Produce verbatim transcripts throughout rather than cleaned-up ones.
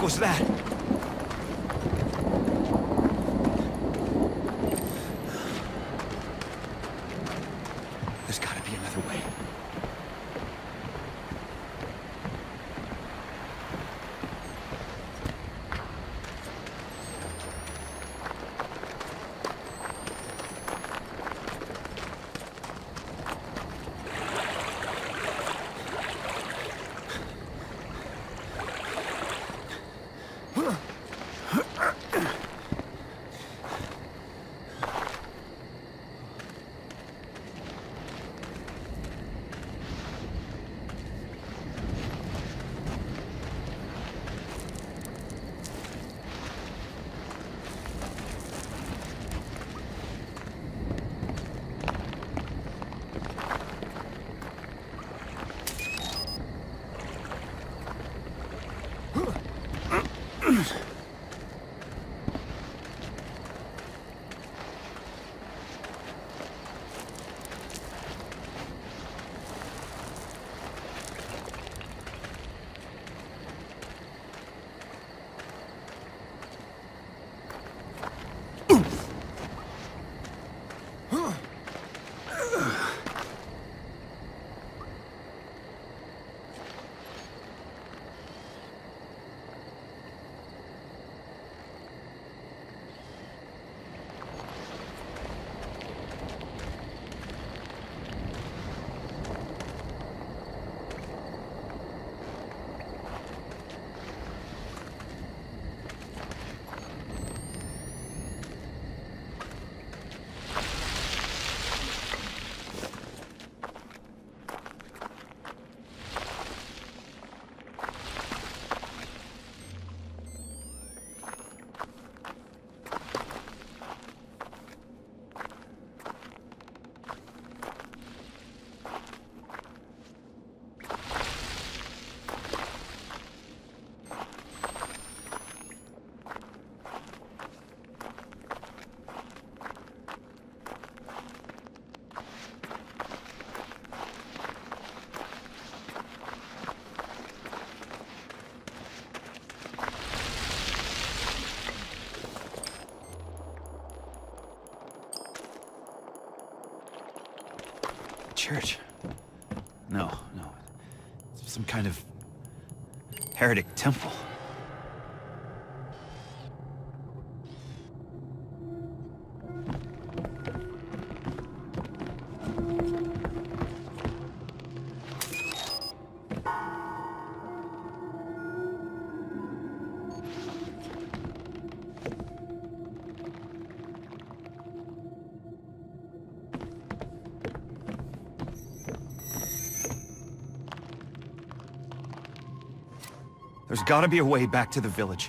was that? There's gotta be another way. Church? No, no. It's some kind of heretic temple. There's gotta be a way back to the village.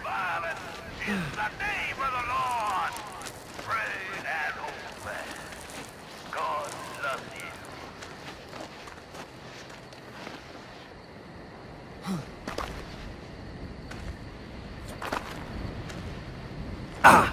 In the name of the Lord, pray and obey. Ah!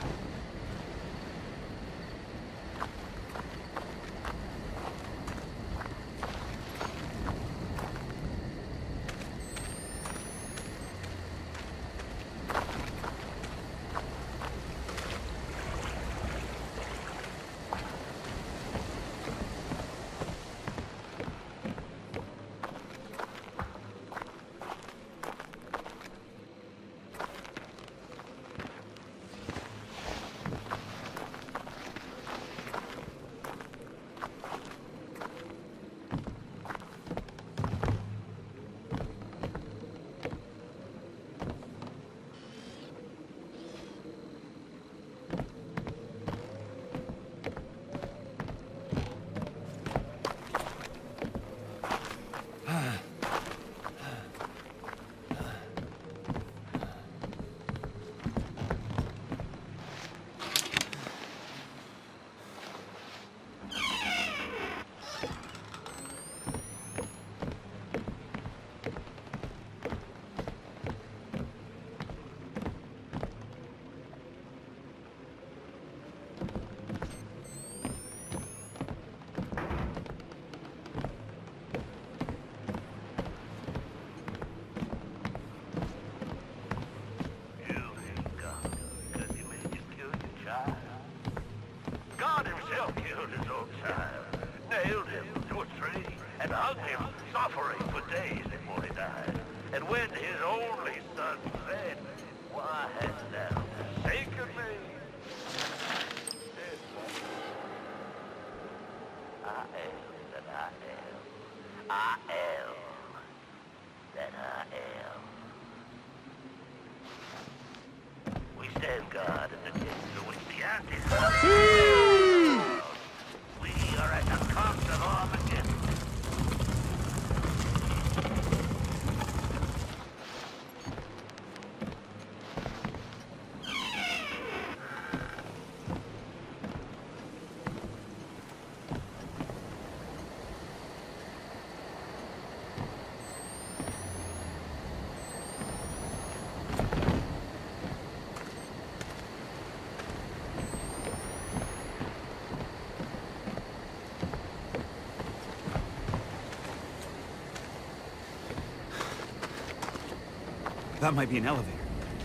That might be an elevator.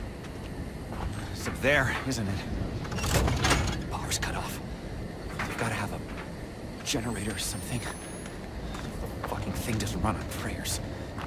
It's up there, isn't it? Power's cut off. They've got to have a generator or something. The fucking thing doesn't run on prayers.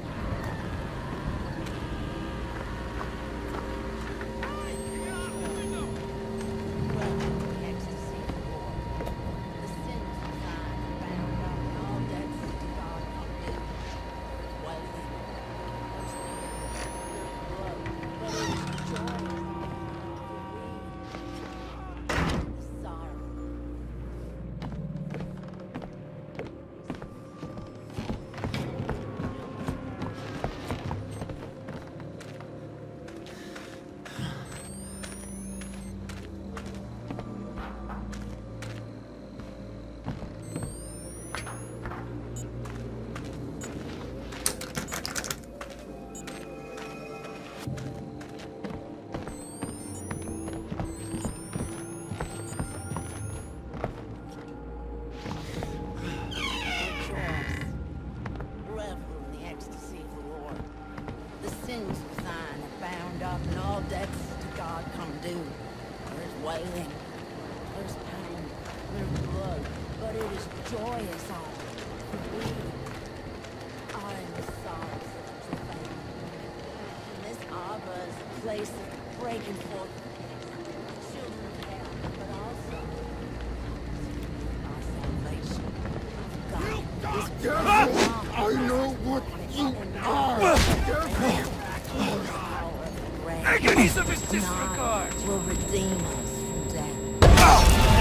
Agonies of his disregard will redeem us from death.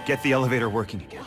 Get the elevator working again.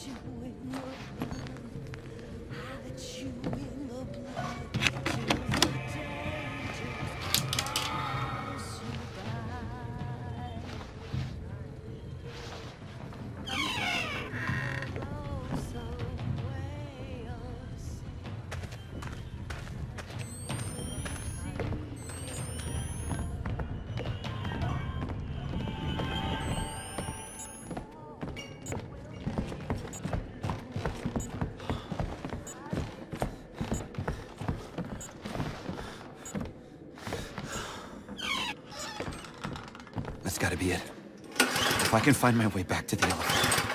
That's gotta be it. If I can find my way back to the elevator.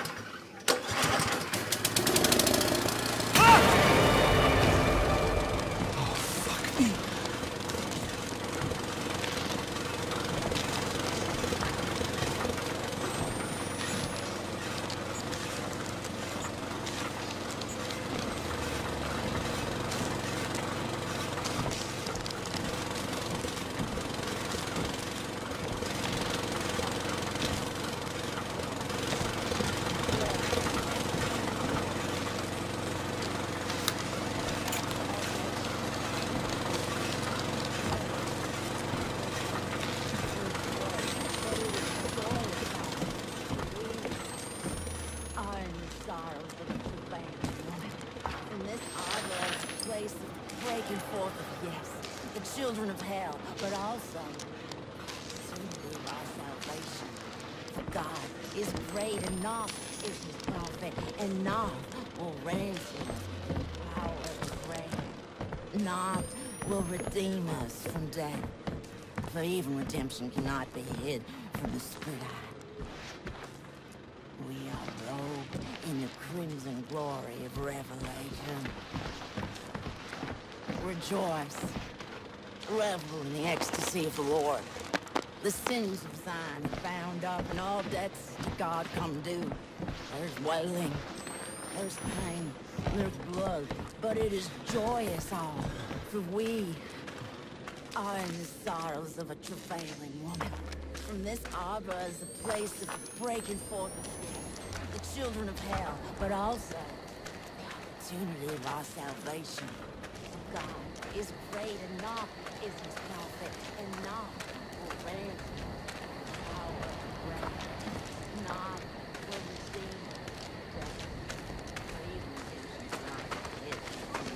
Breaking forth of, yes, the children of hell, but also to be our salvation. For God is great, and naught is his prophet, and naught will ransom the power of grace. Naught will redeem us from death, for even redemption cannot be hid from the split eye. We are robed in the crimson glory of revelation. Rejoice. Revel in the ecstasy of the Lord. The sins of Zion are bound up, and all debts to God come due. There's wailing, there's pain, there's blood, but it is joyous all, for we are in the sorrows of a travailing woman. From this arbor is the place of breaking forth of the children of hell, but also the opportunity of our salvation. God is great, and naught is his prophet, and naught will ransom the power of grace. Naught will redeem death, for even redemption cannot be hid from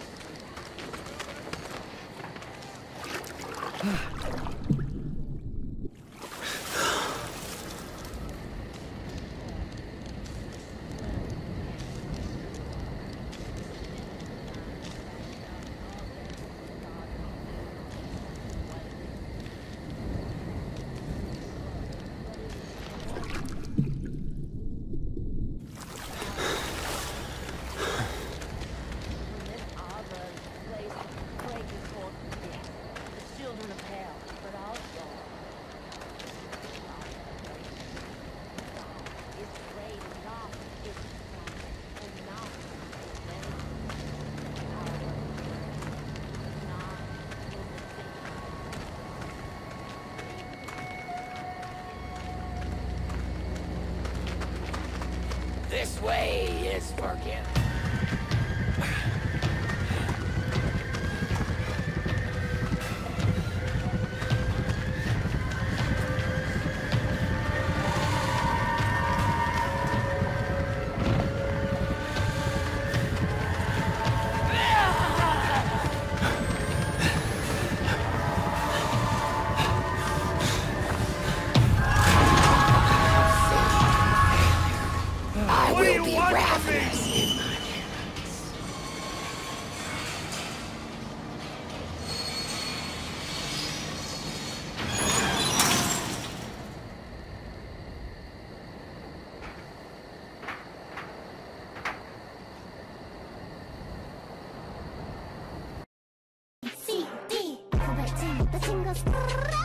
the split eye. This way is forgiven. C D 고발진 또 친구